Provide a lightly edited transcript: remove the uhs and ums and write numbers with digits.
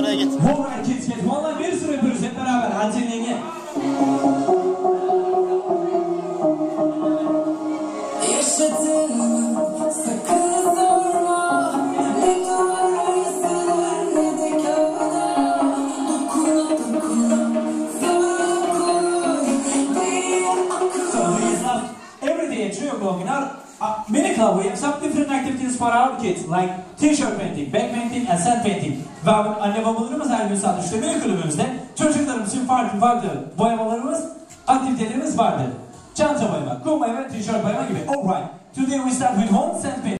Oraya git. Alright kids, get vallahi bir sürü yapıyoruz hep beraber. Hadi seninle. Yaşadığım sakın sorma. Ne doğruysa ne de kârda. Dokuna sana koy bir akıl. So we start every day at 3 o'clock in our mini club. We have some different activities for our kids, like t-shirt painting, back painting, and sand painting. Ve anne babalarımız her gün saat 3'te mini kulübümüzde çocuklarımız için farklı boyamalarımız, aktivitelerimiz vardır. Çanta boyama, kum boyama, t-shirt boyama gibi. Alright, today we start with home sand painting.